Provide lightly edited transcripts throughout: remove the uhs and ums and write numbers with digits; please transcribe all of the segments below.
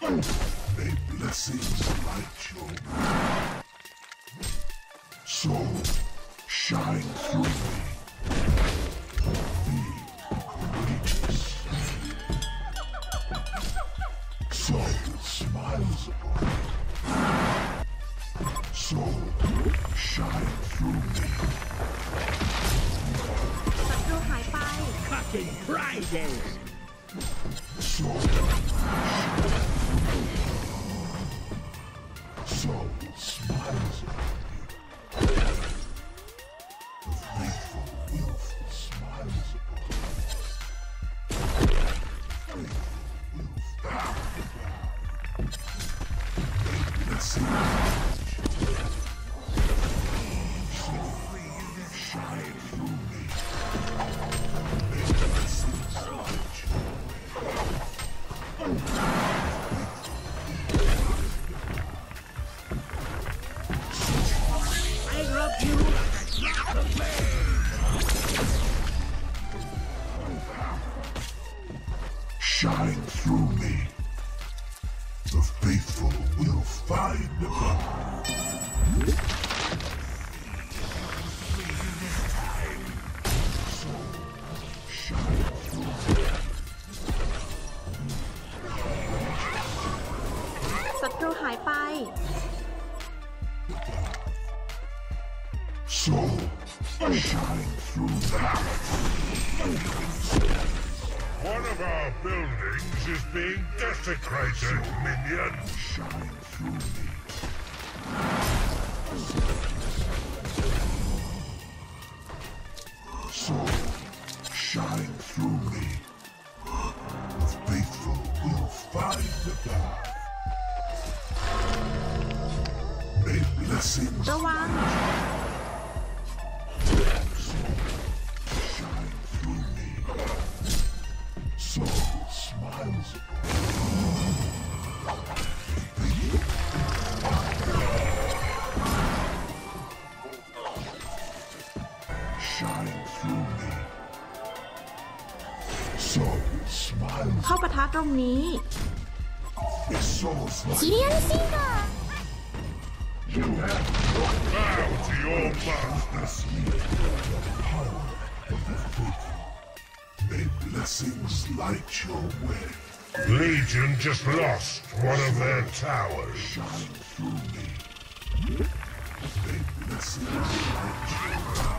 May blessings light your soul. Shine through me. Be courageous. Soul smiles upon me. Soul shine through me. ศัตรูหายไป Fucking Friday! Soul Soul smiles upon you. The faithful wolf smiles upon you. Faithful wolf shine through me. I love you like a drop of Shine through me. The faithful will find the path. So shine through me. ศัตรูหายไป Soul shine through me. One of our buildings is being desecrated, minion. Shine through me. Soul shine through me. The faithful will find the path. May blessings ระวัง shine through me. Soul smiles upon shine through me. Soul smiles. เข้าปะทะตรงนี้ His soul's ซี like เรียนซิงเกอร์ you have Bow to your master. this year the power of the faithful. May blessings light your way. Legion just lost one of their towers. Shine through me. May blessings light your way.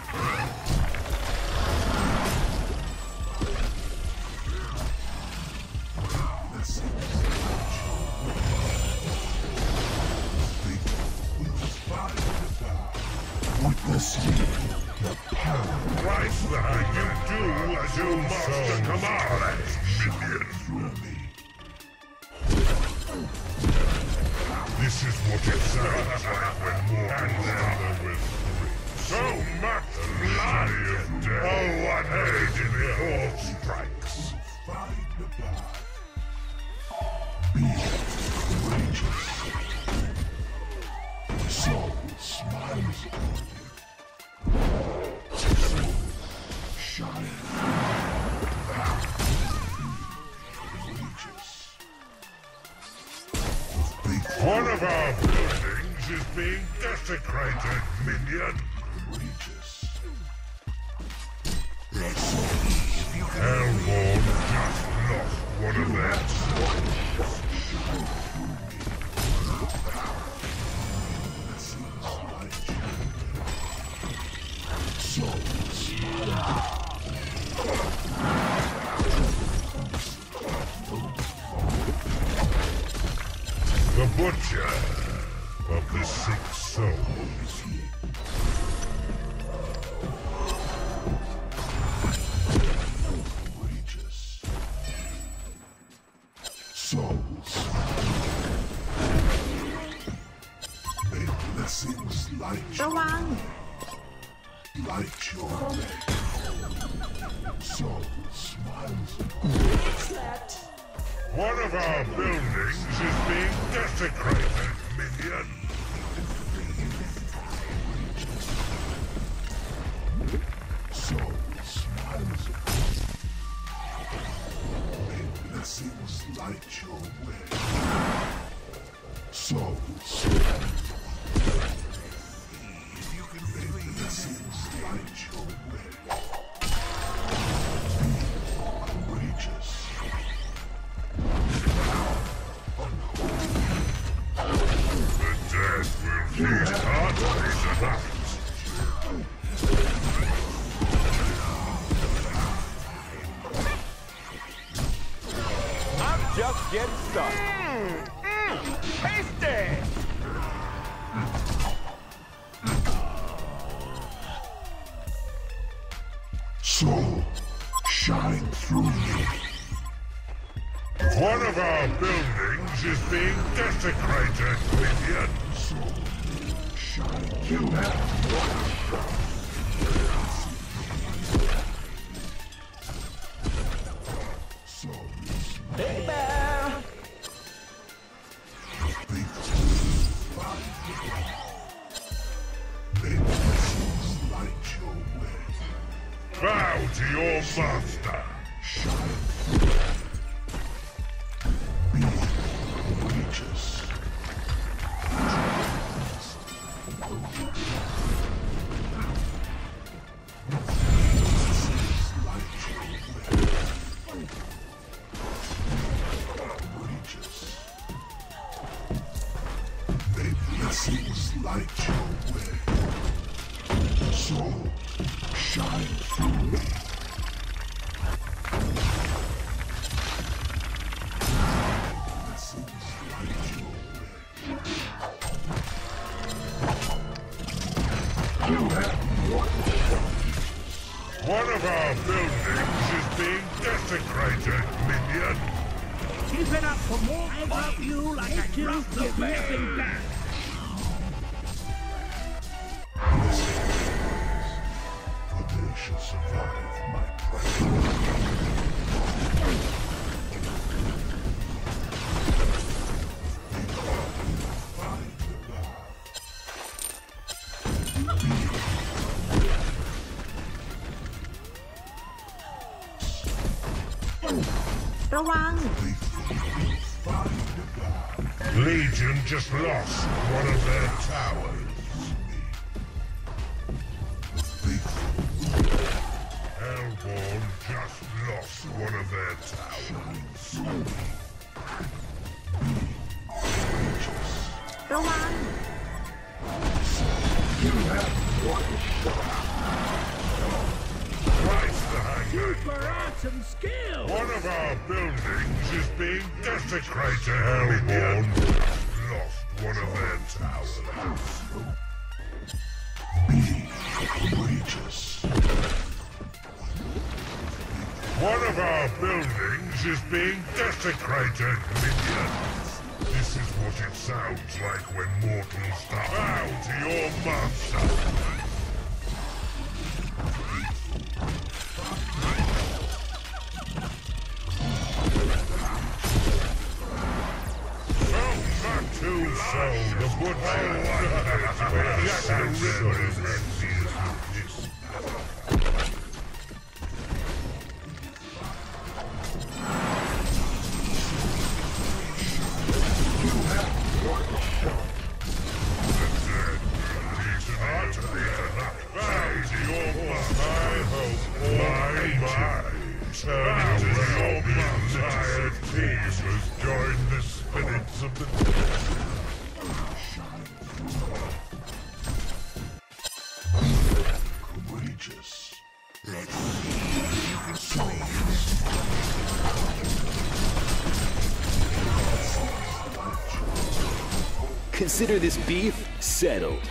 Blessings light your way. Faithful will find the path. Witness me the power Chrysler, you do as your master commands, minion. through me. This is what it sounds like when mortals gather with so much blood and death. Oh, what hate in the all strikes. Find the path. Be courageous. Soul smiles upon you. Soul shine. Courageous. The faithful One of our buildings is being desecrated, minion. courageous. Hellborn just lost one of their towers. Blessings light your way. Soul smiles. The butcher of the sick soul. Courageous. Souls. May blessings light ระวัง your way. Soul smiles. One of our buildings is being desecrated, minion. Soul smiles. May blessings light your way. just getting started. Tasty! Soul, shine through me. One of our buildings is being desecrated, minion. Soul, shine. You have one shot. Soul, Hey, bear! may blessings light your way. Bow to your master. Shine through. Be courageous. May blessings light your way. Soul, shine through me. Blessings light your way. You have one shot. One of our buildings is being desecrated, minion. Keep it up for more. I love you like I love the flipping back. But they shall survive my presence. Find the path. ระวัง Find the path. Legion just lost one of their towers. Hellborn just lost one of their towers. ระวัง Christ the hanger. For arts and skill. One of our buildings is being desecrated. Hellborn lost one of their towers. Be courageous. One of our buildings is being desecrated, minion. This is what it sounds like when mortals bow to your master. The butcher. Just a river is empty as this. Courageous. Consider this beef settled.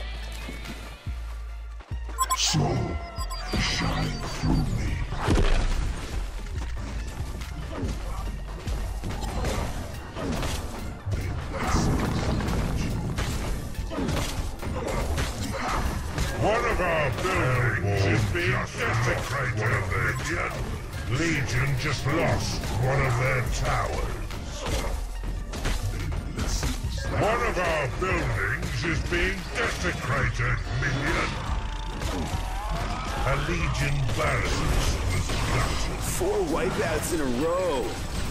Soul, shine through me. One of our buildings is being desecrated, minion. Legion just lost one of their towers. One of our buildings is being desecrated, minion. A Legion barracks was gutted. 4 wipeouts in a row.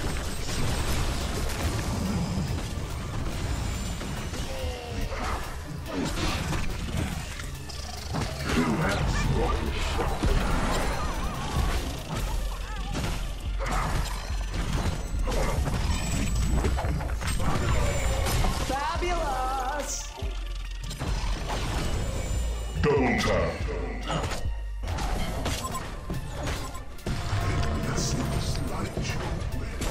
Fabulous! Double tap. Blessings light your way.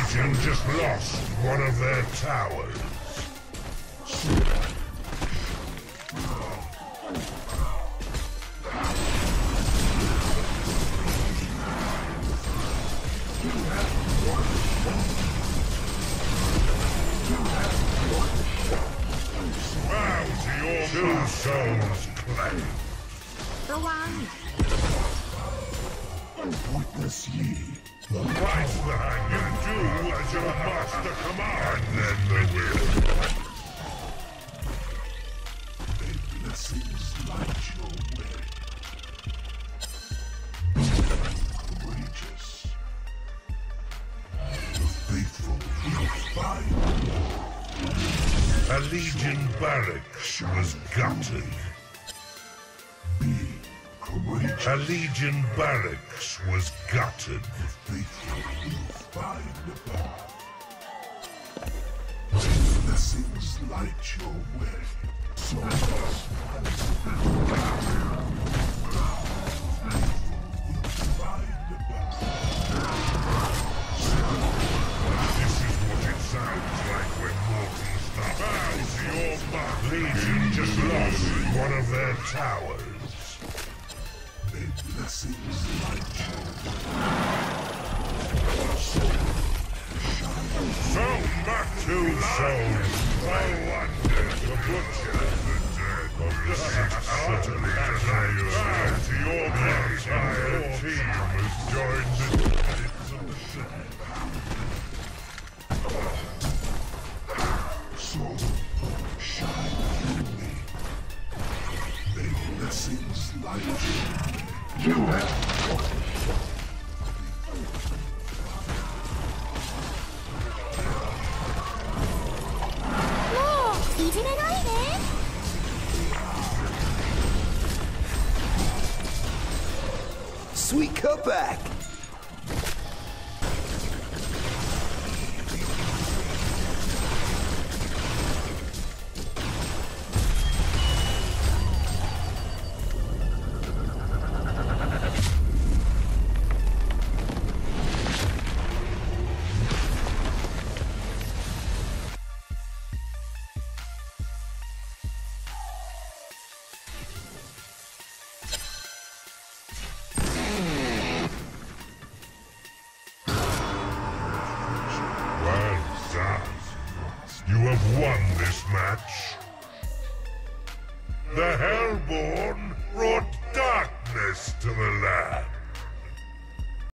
Legion just lost one of their towers. Bow to your two souls claim. ระวัง Witness ye the Rise the hangman, do as your master commands, and then the will. may blessings light your way. Courageous. The faithful will find. A Legion barracks was gutted. Be courageous. A Legion barracks was gutted. Faithful will find the path. Blessings light your way. Souls. Faithful will find the path. This is what it sounds like when mortals die. Bow to your mark. Legion just lost one of their towers. May blessings light your way. So much two souls. I wonder the butcher, the dead of the six utterly deny you. Bow to your entire team has joined the deeds of the city. Soul, shine through me. May blessings light your way. You have Sweet cutback. Well done. You have won this match. The Hellborn brought darkness to the land.